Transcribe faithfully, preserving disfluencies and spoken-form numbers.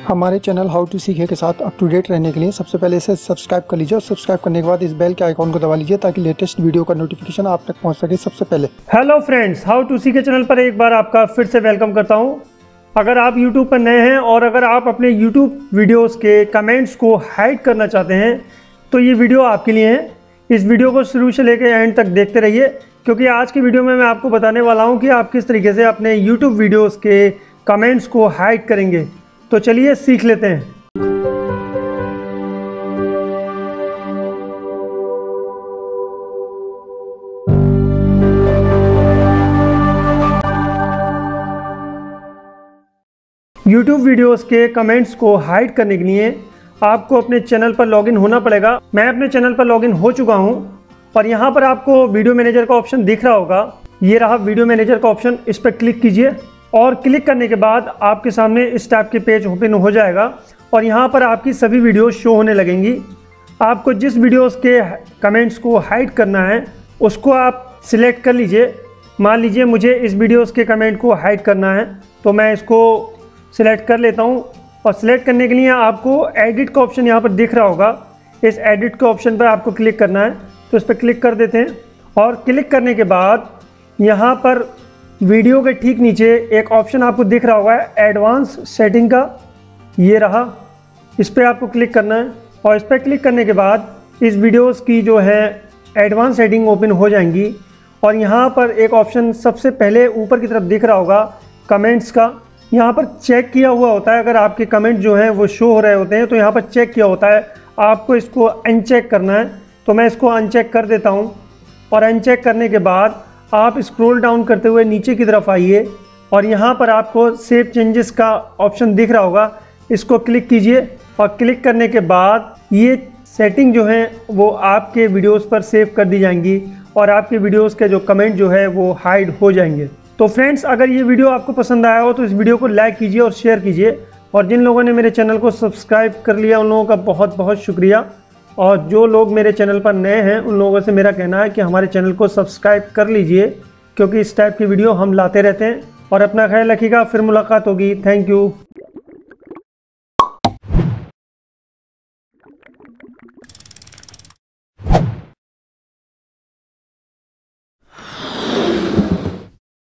हमारे channel how to सीखे के साथ अप टू डेट रहने के लिए सबसे पहले इसे सब्सक्राइब कर लीजिए और सब्सक्राइब करने के बाद इस बेल के आइकॉन को दबा लीजिए ताकि लेटेस्ट वीडियो का नोटिफिकेशन आप तक पहुंच सके सबसे पहले। हेलो फ्रेंड्स, हाउ टू सीखे चैनल पर एक बार आपका फिर से वेलकम करता हूं। अगर आप यूट्यूब पर नए हैं और अगर आप अपने यूट्यूब वीडियोस के कमेंट्स को हाइड करना चाहते हैं तो ये वीडियो आपके लिए है। इस वीडियो को शुरू से लेकर एंड तक देखते रहिए, क्योंकि आज की वीडियो में मैं आपको बताने वाला हूँ कि आप किस तरीके से अपने यूट्यूब वीडियोज़ के कमेंट्स को हाइड करेंगे। तो चलिए सीख लेते हैं। YouTube वीडियोस के कमेंट्स को हाइड करने के लिए आपको अपने चैनल पर लॉगिन होना पड़ेगा। मैं अपने चैनल पर लॉगिन हो चुका हूं और यहां पर आपको वीडियो मैनेजर का ऑप्शन दिख रहा होगा। ये रहा वीडियो मैनेजर का ऑप्शन, इस पर क्लिक कीजिए और क्लिक करने के बाद आपके सामने इस टाइप के पेज ओपन हो जाएगा और यहां पर आपकी सभी वीडियो शो होने लगेंगी। आपको जिस वीडियोस के कमेंट्स को हाइड करना है उसको आप सिलेक्ट कर लीजिए। मान लीजिए मुझे इस वीडियोस के कमेंट को हाइड करना है तो मैं इसको सिलेक्ट कर लेता हूं और सिलेक्ट करने के लिए आपको एडिट का ऑप्शन यहां पर दिख रहा होगा। इस एडिट के ऑप्शन पर आपको क्लिक करना है, तो इस पर क्लिक कर देते हैं और क्लिक करने के बाद यहां पर वीडियो के ठीक नीचे एक ऑप्शन आपको दिख रहा होगा एडवांस सेटिंग का, ये रहा। इस पर आपको क्लिक करना है और इस पर क्लिक करने के बाद इस वीडियोस की जो है एडवांस सेटिंग ओपन हो जाएंगी और यहाँ पर एक ऑप्शन सबसे पहले ऊपर की तरफ दिख रहा होगा कमेंट्स का। यहाँ पर चेक किया हुआ होता है, अगर आपके कमेंट जो हैं वो शो हो रहे होते हैं तो यहाँ पर चेक किया होता है, आपको इसको अनचेक करना है। तो मैं इसको अनचेक कर देता हूँ और अनचेक करने के बाद आप स्क्रॉल डाउन करते हुए नीचे की तरफ आइए और यहाँ पर आपको सेव चेंजेस का ऑप्शन दिख रहा होगा, इसको क्लिक कीजिए और क्लिक करने के बाद ये सेटिंग जो है वो आपके वीडियोस पर सेव कर दी जाएंगी और आपके वीडियोस के जो कमेंट जो है वो हाइड हो जाएंगे। तो फ्रेंड्स, अगर ये वीडियो आपको पसंद आया हो तो इस वीडियो को लाइक कीजिए और शेयर कीजिए और जिन लोगों ने मेरे चैनल को सब्सक्राइब कर लिया उन लोगों का बहुत बहुत शुक्रिया। और जो लोग मेरे चैनल पर नए हैं उन लोगों से मेरा कहना है कि हमारे चैनल को सब्सक्राइब कर लीजिए, क्योंकि इस टाइप की वीडियो हम लाते रहते हैं। और अपना ख्याल रखिएगा, फिर मुलाकात होगी। Thank you.